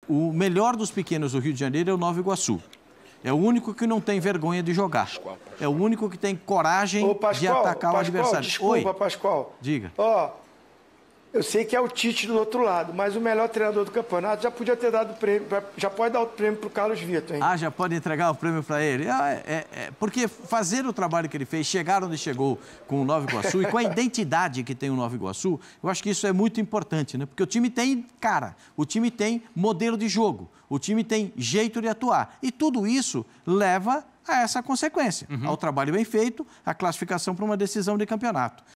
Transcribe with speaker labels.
Speaker 1: o melhor dos pequenos do Rio de Janeiro é o Nova Iguaçu. É o único que não tem vergonha de jogar. É o único que tem coragem de atacar o adversário.
Speaker 2: Desculpa, Pascoal.
Speaker 1: Diga.
Speaker 2: Eu sei que é o Tite do outro lado, mas o melhor treinador do campeonato já podia ter dado prêmio, já pode dar o prêmio para o Carlos Vitor, hein?
Speaker 1: Já pode entregar o prêmio para ele. Porque fazer o trabalho que ele fez, chegar onde chegou com o Nova Iguaçu e com a identidade que tem o Nova Iguaçu, eu acho que isso é muito importante, né? Porque o time tem cara, o time tem modelo de jogo, o time tem jeito de atuar. E tudo isso leva a essa consequência, ao trabalho bem feito, a classificação para uma decisão de campeonato.